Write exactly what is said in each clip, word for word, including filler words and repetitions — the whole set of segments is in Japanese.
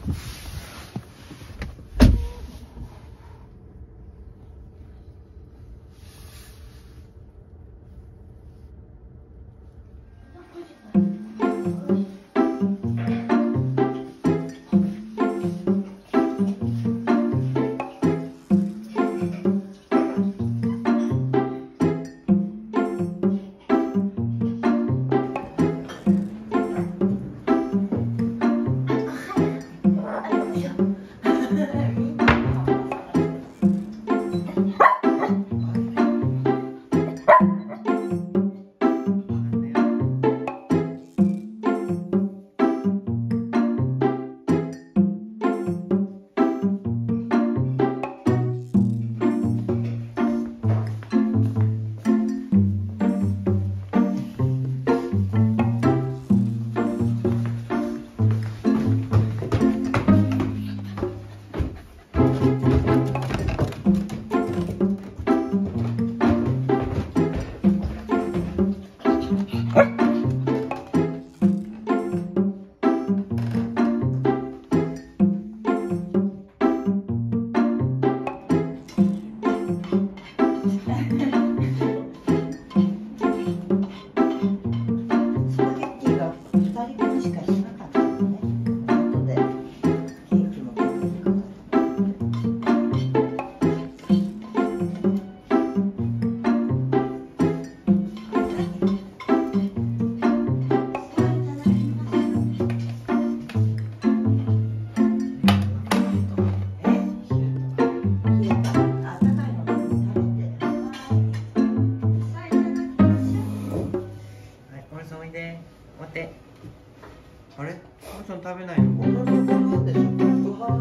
あれ、お母さん食べないの？ お腹空くんでしょ。ご飯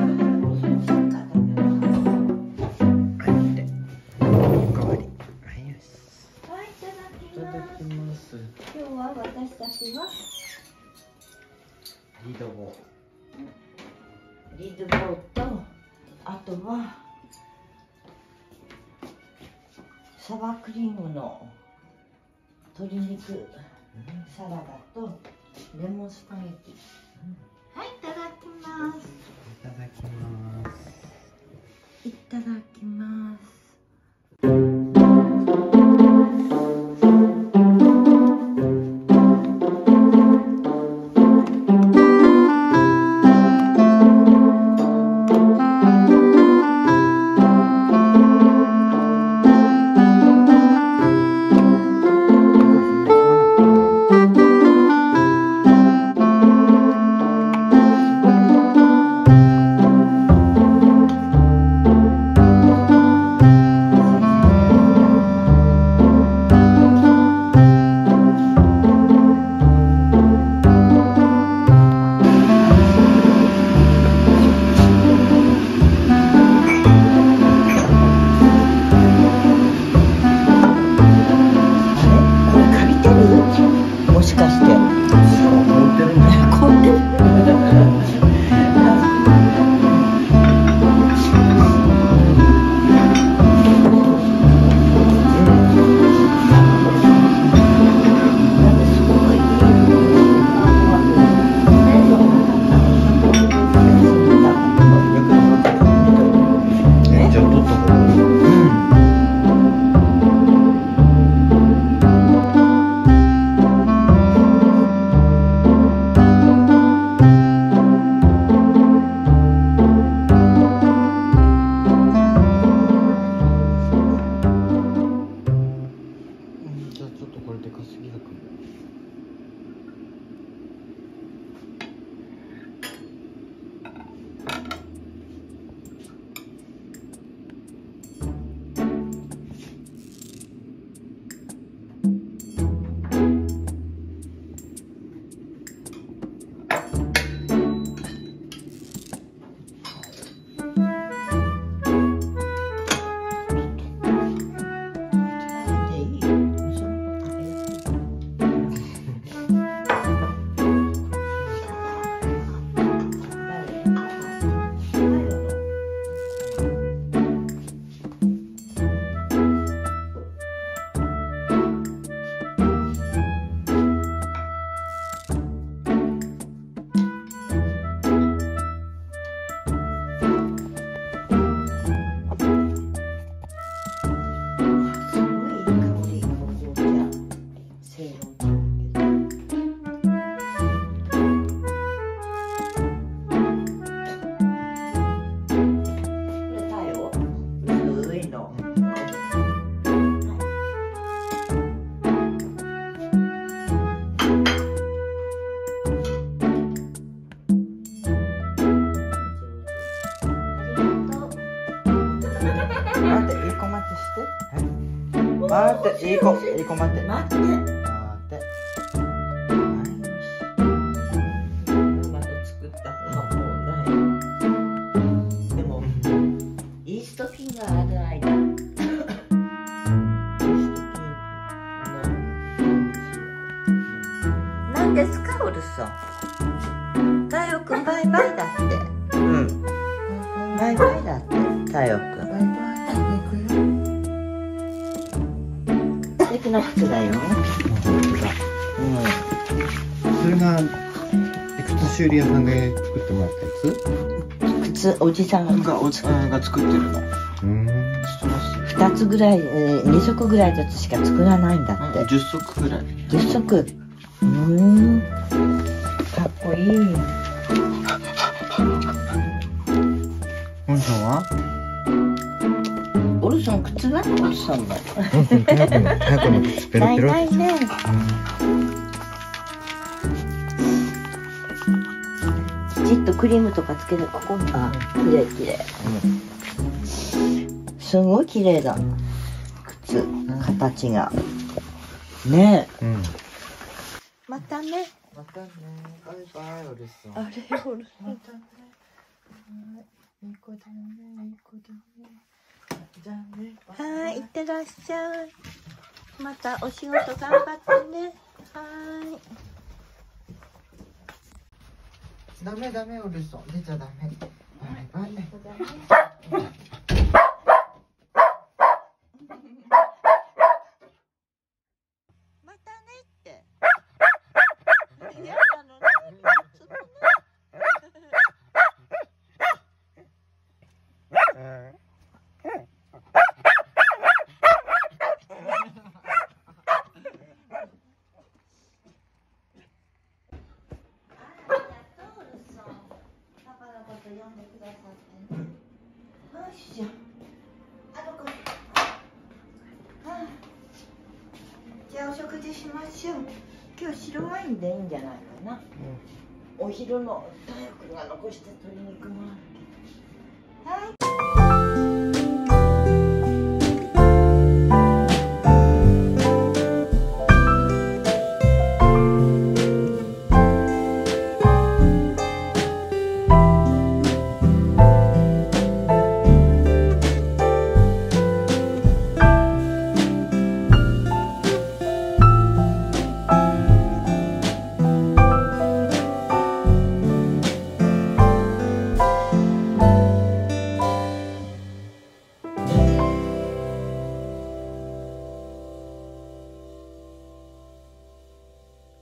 はい、見て。おかわり。はい、よし。 はい、いただきいただます。 きます。 今日は私たちはリードボリードボーと、あとはサワークリームの鶏肉サラダとレモンスパゲティ。はい、いただきます。 いただきます。 いただきます。 い待って、いい子、いい子待って。 待って。 待って。 ママと作ったのはもうない。でも、イースト菌がある間。イースト菌の。なんですか、おるさん。太陽くんバイバイだって。うん。バイバイだって、太陽くん。素敵な服だよ。 それが靴修理屋さんで作ってもらったやつ？ 靴、おじさんががおじさんが作ってるの。うん。 二つぐらい、二足ぐらいずつしか作らないんだって。 十足ぐらい。 十足。うん。かっこいい。 おじさんは？ オルソン靴は？オルソンの。 早くの靴ペロペロ。 大体ね。きちっとクリームとかつけてここに。あ、綺麗綺麗。すごい綺麗だ。靴、形が。ねえ。またね。 またね。バイバイ、オルソン。 あれ、オルソン。 またね。いい子だね、いい子だね。じゃあね。 はい、いってらっしゃい。またお仕事頑張ってね。はい。 ダメダメ、オルソン。出ちゃダメ。バイバイ。 またねって。読んでくださってね。よいしょ。あどこ。はあ、じゃあお食事しましょう。今日白ワインでいいんじゃないかな。うん、お昼の太陽君が残した鶏肉もあるけど。はい。